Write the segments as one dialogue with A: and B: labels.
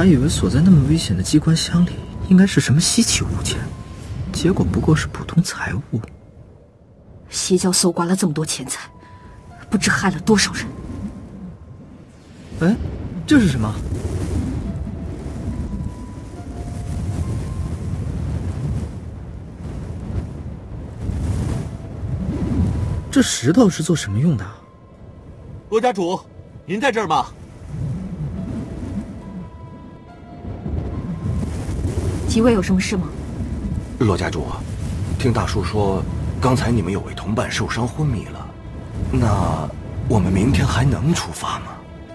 A: 还以为锁在那么危险的机关箱里应该是什么稀奇物件，结果不过是普通财物。
B: 邪教搜刮了这么多钱财，不知害了多少人。
A: 哎，这是什么？这石头是做什么用的？
C: 罗家主，您在这儿吗？
B: 几位有什么事吗？
D: 罗家主，听大叔说，刚才你们有位同伴受伤昏迷了，那我们明天还能出发吗？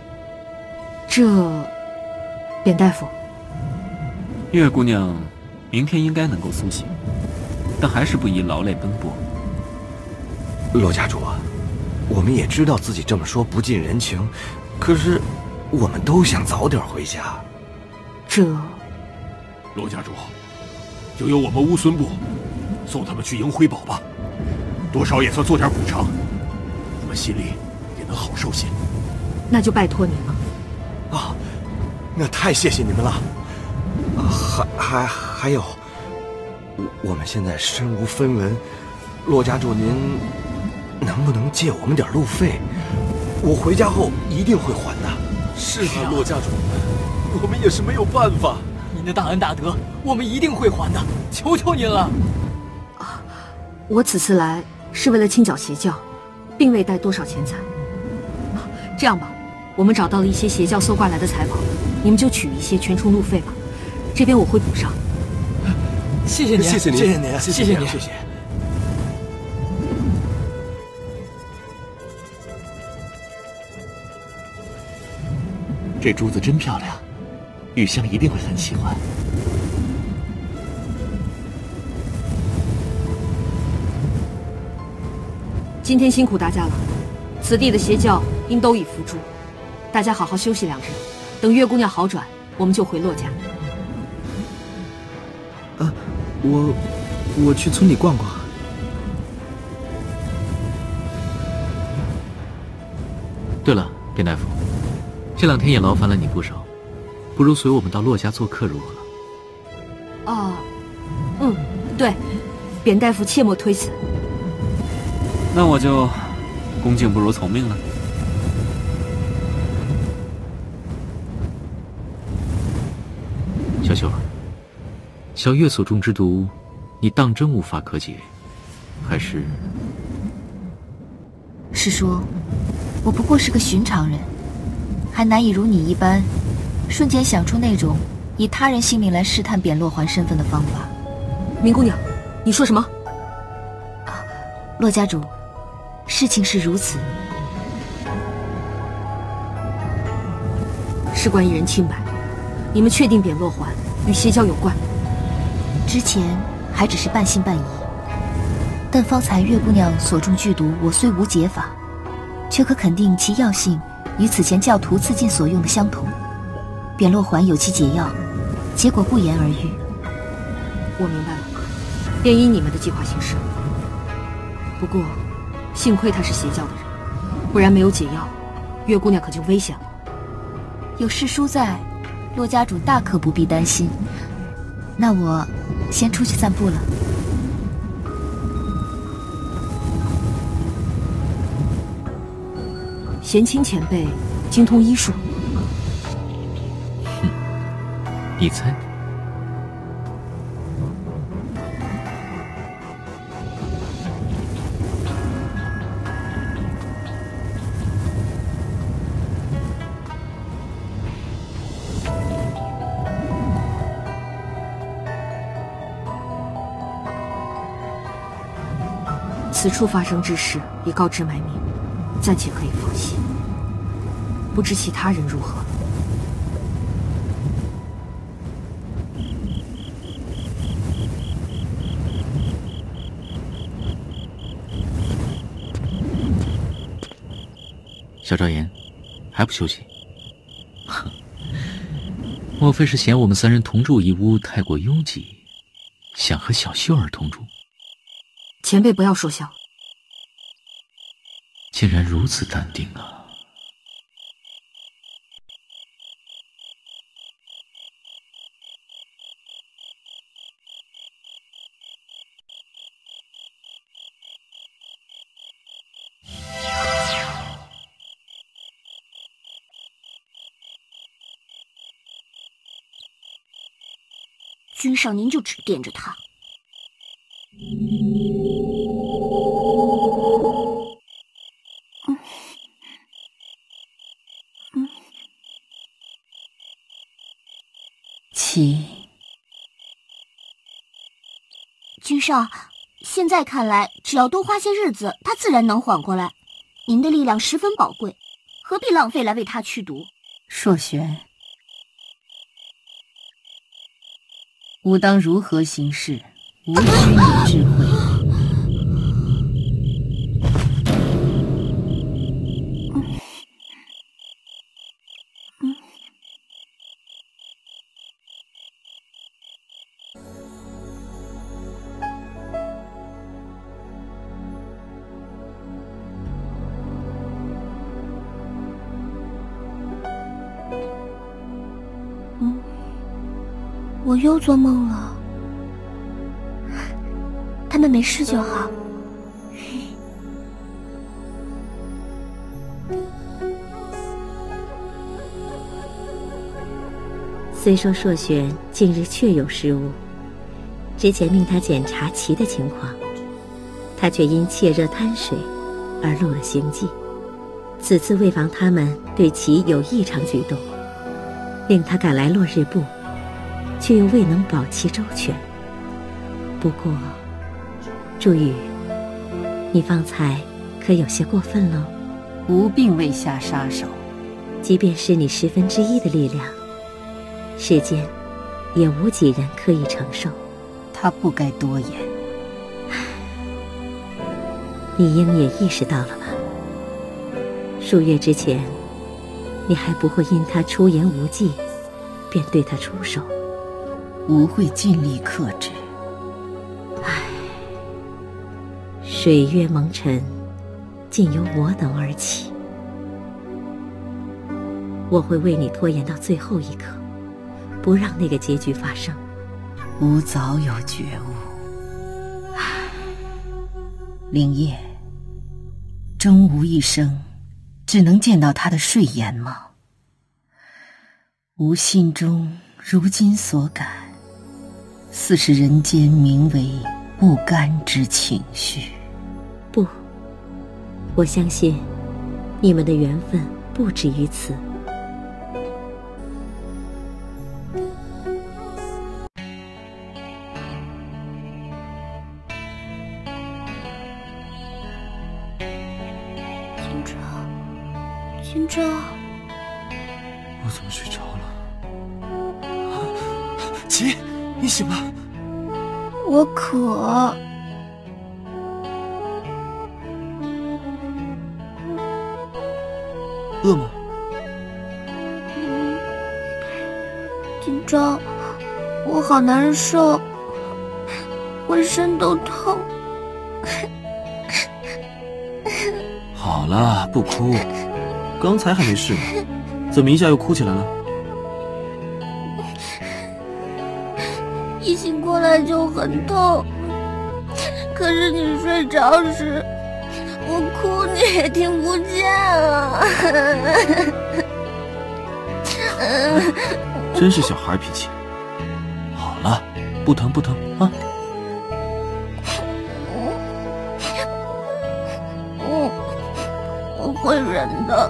B: 扁大夫，
E: 月姑娘明天应该能够苏醒，但还是不宜劳累奔波。
D: 罗家主，我们也知道自己这么说不近人情，可是我们都想早点回家。
F: 罗家主，就由我们乌孙部送他们去迎辉宝吧，多少也算做点补偿，我们心里也能好受些。
B: 那就拜托您了。
D: 啊，那太谢谢你们了。还有，我们现在身无分文，罗家主您能不能借我们点路费？我回家后一定会还的。
C: 是啊，骆家主，我们也是没有办法。您的大恩大德，我们一定会还的，求求您了。
B: 我此次来是为了清剿邪教，并未带多少钱财。这样吧，我们找到了一些邪教搜刮来的财宝，你们就取一些全充路费吧，这边我会补上。
C: 谢谢您，谢谢您，谢谢您，谢谢您，谢谢。这珠子真漂亮，玉香一定会很喜欢。
B: 今天辛苦大家了，此地的邪教应都已伏诛，大家好好休息2日，等月姑娘好转，我们就回骆家。
A: 我去村里逛逛。
E: 对了，卞大夫，这2天也劳烦了你不少，不如随我们到骆家做客如何？
B: 对，卞大夫切莫推辞。
E: 那我就恭敬不如从命了。小秀儿，小月所中之毒，你当真无法可解，还是？
G: 师叔，我不过是个寻常人，还难以如你一般，瞬间想出那种以他人性命来试探扁落环身份的方法。
B: 明姑娘，你说什么？
G: 骆家主，事情是如此，
B: 事关一人清白，你们确定扁落环与邪教有关？
G: 之前还只是半信半疑，但方才月姑娘所中剧毒，我虽无解法，却可肯定其药性与此前教徒自尽所用的相同。扁落环有其解药，结果不言而喻。
B: 我明白了，便依你们的计划行事。不过，幸亏他是邪教的人，不然没有解药，月姑娘可就危险了。
G: 有师叔在，骆家主大可不必担心。那我先出去散步了。
B: 贤清前辈精通医术，
E: 你猜？
B: 此处发生之事已告知埋名，暂且可以放心。不知其他人如何？
E: 小赵岩，还不休息？哼，莫非是嫌我们3人同住一屋太过拥挤，想和小秀儿同住？
B: 前辈不要说笑。
E: 竟然如此淡定啊！
H: 君上您就只惦着他。
G: 七。
H: 君上，现在看来，只要多花些日子，他自然能缓过来。您的力量十分宝贵，何必浪费来为他驱毒？
G: 硕玄，吾当如何行事，无需你智慧。
H: 我又做梦了，他们没事就好。
B: 虽说硕玄近日确有失误，之前命他检查其的情况，他却因怯热贪水而露了行迹。此次为防他们对其有异常举动，令他赶来落日部，却又未能保其周全。不过，祝宇，你方才可有些过分了？
G: 吾并未下杀手，
B: 即便是你1/10的力量，世间也无几人可以承受。
G: 他不该多言。
B: 你应也意识到了吧？数月之前，你还不会因他出言无忌，便对他出手。
G: 吾会尽力克制。
B: 唉，水月蒙尘，尽由我等而起。我会为你拖延到最后一刻，不让那个结局发生。
G: 吾早有觉悟。灵叶，终无一生，只能见到他的睡颜吗？吾心中如今所感，似是人间名为不甘之情绪。
B: 不，我相信你们的缘分不止于此。
H: 金钊，
C: 我怎么睡着了？琪，你醒了。
H: 我渴。
C: 饿吗？
H: 金钊，我好难受，浑身都痛。
C: 好了，不哭。刚才还没事呢，怎么一下又哭起来了？
H: 一醒过来就很痛，可是你睡着时，我哭你也听不见啊！
C: 真是小孩脾气。好了，不疼不疼啊。
H: 我会忍的。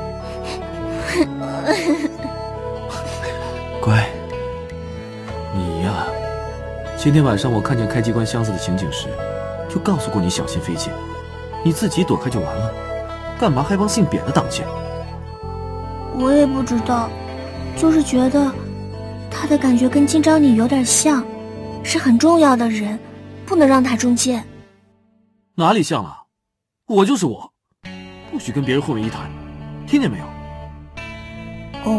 C: 乖，你呀，前天晚上我看见开机关箱子的情景时，就告诉过你小心飞剑，你自己躲开就完了，干嘛还帮姓扁的挡箭？
H: 我也不知道，就是觉得他的感觉跟金钊你有点像，是很重要的人，不能让他中箭。
C: 哪里像了？我就是我，不许跟别人混为一谈，听见没有？
H: 哦。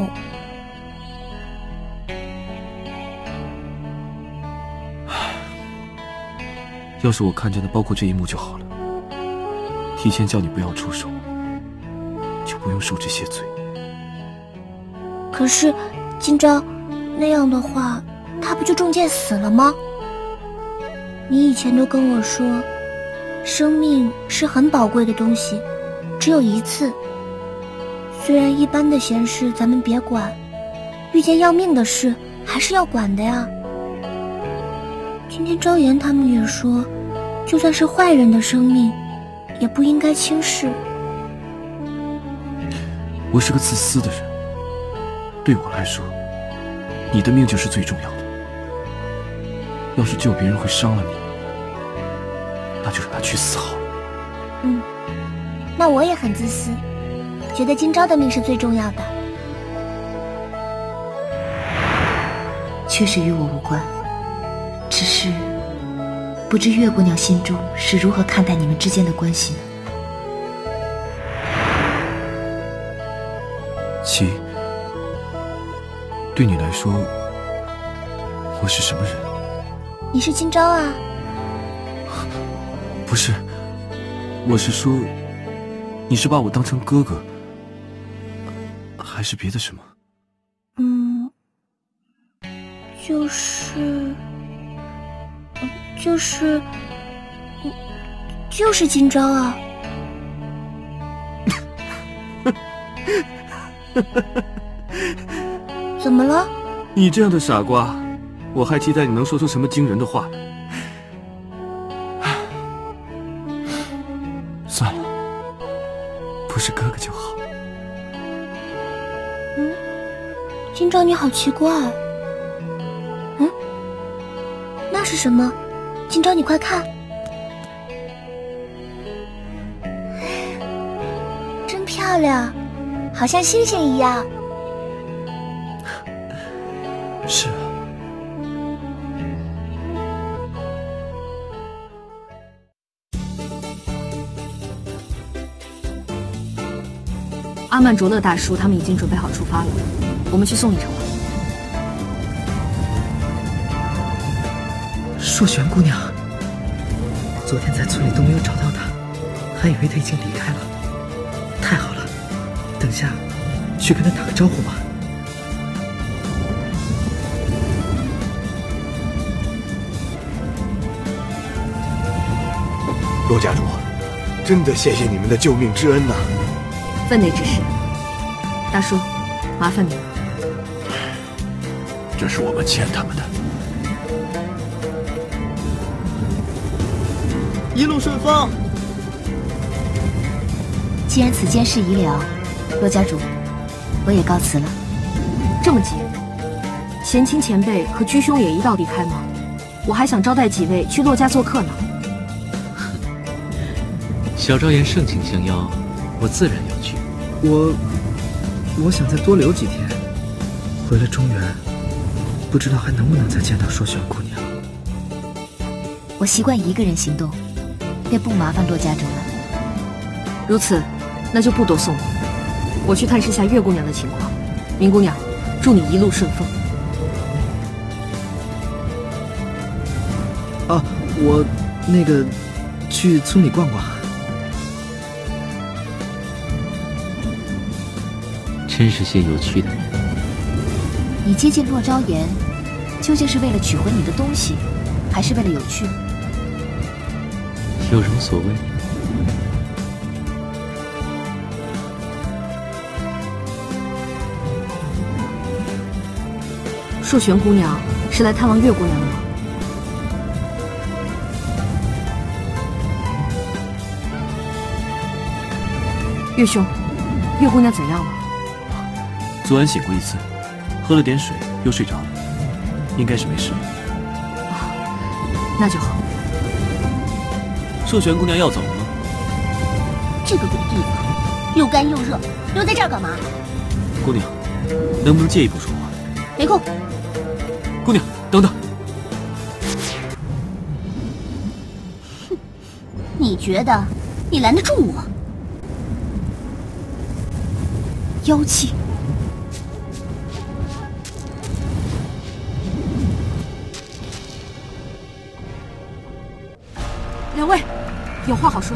C: 要是我看见的包括这一幕就好了，提前叫你不要出手，就不用受这些罪。
H: 可是，金钊，那样的话，他不就中箭死了吗？你以前都跟我说，生命是很宝贵的东西，只有一次。虽然一般的闲事咱们别管，遇见要命的事还是要管的呀。 今天昭言他们也说，就算是坏人的生命，也不应该轻视。
C: 我是个自私的人，对我来说，你的命就是最重要的。要是救别人会伤了你，那就让他去死好了。
H: 那我也很自私，觉得今朝的命是最重要的。
G: 确实与我无关，只是不知月姑娘心中是如何看待你们之间的关系呢？
C: 七，对你来说，我是什么人？
H: 你是今朝啊？
C: 不是，我是说，你是把我当成哥哥，还是别的什么？
H: 就是今朝啊。怎么了？
C: 你这样的傻瓜，我还期待你能说出什么惊人的话呢。算了，不是哥哥就好。
H: 今朝你好奇怪。那是什么？今朝你快看，真漂亮，好像星星一样。
C: 是啊。
B: 阿曼卓勒大叔他们已经准备好出发了，我们去送一程吧。
A: 硕璇姑娘，昨天在村里都没有找到她，还以为她已经离开了。太好了，等下去跟她打个招呼吧。
D: 骆家主，真的谢谢你们的救命之恩呐！
B: 分内之事，大叔，麻烦你了。
F: 这是我们欠他们的。
A: 一路顺风。
G: 既然此间事已了，骆家主，我也告辞了。
B: 这么急？贤卿前辈和居兄也一道离开吗？我还想招待几位去骆家做客呢。
E: 小昭言盛情相邀，我自然要去。
A: 我想再多留几天，回了中原，不知道还能不能再见到硕璇姑娘。
G: 我习惯一个人行动，便不麻烦骆家主了。
B: 如此，那就不多送了。我去探视下月姑娘的情况。明姑娘，祝你一路顺风。
A: 啊，我那个去村里逛逛。
E: 真是些有趣的人。
G: 你接近骆昭言，究竟是为了取回你的东西，还是为了有趣？
E: 有什么所谓？
B: 硕璇姑娘是来探望月姑娘的吗？月兄，月姑娘怎样了？
C: 昨晚醒过一次，喝了点水又睡着了，应该是没事了。
B: 啊，那就好。
C: 寿璇姑娘要走了吗？
H: 这个鬼地方，又干又热，留在这儿干嘛？
C: 姑娘，能不能借一步说话？
H: 没空。
C: 姑娘，等等。
H: 哼，你觉得你拦得住我？
G: 妖气！
B: 两位，有话好说。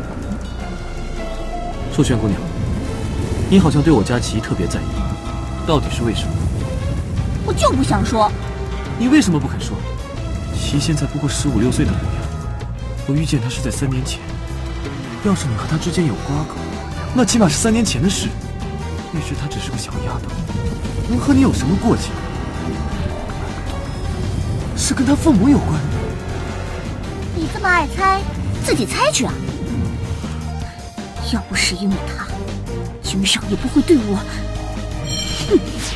C: 寿璇姑娘，你好像对我家琪特别在意，到底是为什么？
H: 我就不想说。
C: 你为什么不肯说？琪现在不过15、16岁的姑娘，我遇见她是在3年前。要是你和她之间有瓜葛，那起码是3年前的事。那时她只是个小丫头，能和你有什么过节？是跟她父母有关？
H: 你这么爱猜，自己猜去啊！要不是因为他，君上也不会对我……哼！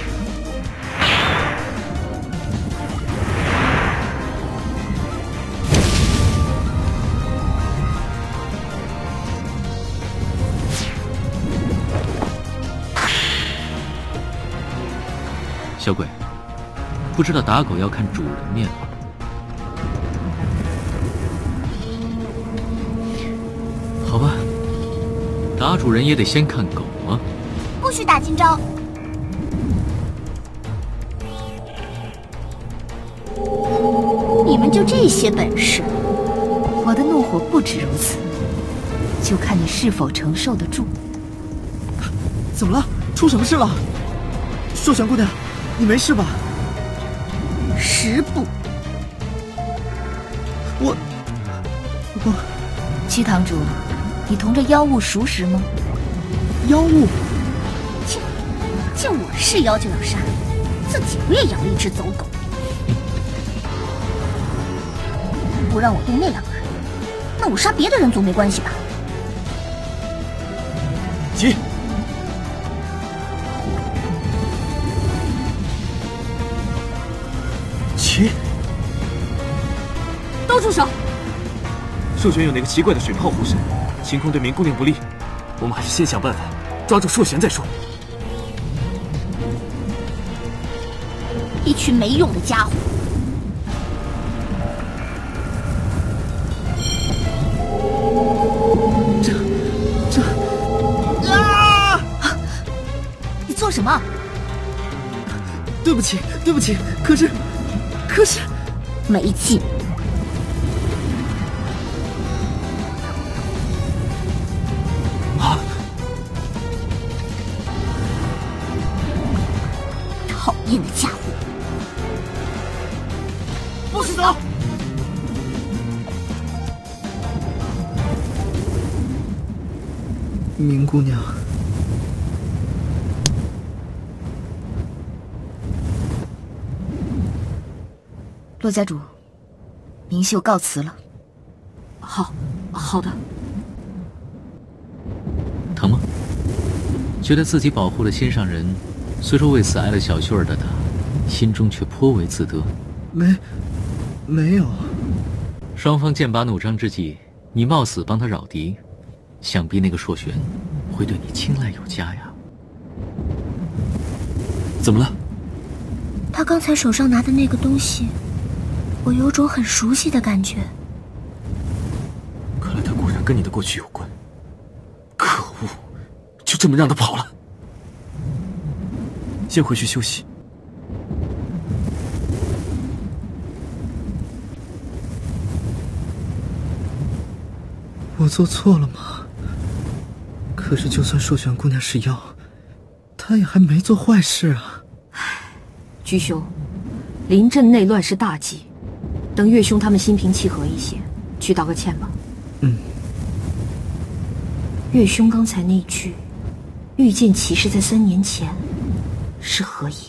E: 小鬼，不知道打狗要看主人面吗？好吧，打主人也得先看狗啊。
H: 不许打今朝！你们就这些本事？
G: 我的怒火不止如此，就看你是否承受得住。
A: 怎么了？出什么事了？寿玄姑娘，你没事吧？10步。我，
G: 屈堂主，你同这妖物熟识吗？
A: 妖物？
H: 见我是妖就要杀，自己不也养了一只走狗？不让我动那2个人，那我杀别的人总没关系吧？
C: 急！起！
B: 都住手！
C: 寿玄有那个奇怪的水炮护身，晴空对明姑娘不利，我们还是先想办法抓住寿玄再说。
H: 一群没用的家伙！
A: 啊！
H: 你做什么？
A: 对不起，对不起，可是，
H: 没劲！
C: 啊！
H: 讨厌的家伙！
A: 不许走！明姑娘。
G: 骆家主，明秀告辞了。
B: 好的。
E: 疼吗？觉得自己保护了心上人，虽说为此挨了小羞儿的他，心中却颇为自得。
A: 没有。
E: 双方剑拔弩张之际，你冒死帮他扰敌，想必那个硕玄会对你青睐有加呀。
C: 怎么了？
H: 他刚才手上拿的那个东西，我有种很熟悉的感觉。
C: 看来他果然跟你的过去有关。可恶，就这么让他跑了。先回去休息。
A: 我做错了吗？可是就算寿玄姑娘是妖，她也还没做坏事啊。
B: 居兄，临阵内乱是大忌，等岳兄他们心平气和一些，去道个歉吧。岳兄刚才那句“遇见其实在3年前”是何意？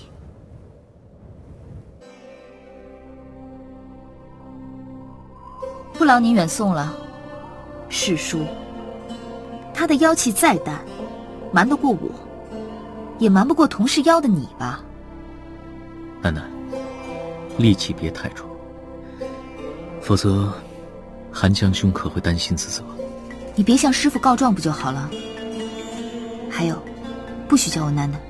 G: 不劳您远送了。
B: 是叔，
G: 他的妖气再淡，瞒得过我，也瞒不过同是妖的你吧？
E: 楠楠，戾气别太重，否则韩江兄可会担心自责。
G: 你别向师父告状不就好了？还有，不许叫我楠楠。